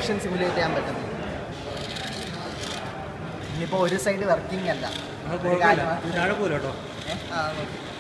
Motion simulate ചെയ്യാൻ പറ്റുന്നത്. ഇനിയിപ്പോൾ ഒരു സൈഡ് വർക്കിംഗ് അല്ല. താഴെ പോലും കേട്ടോ.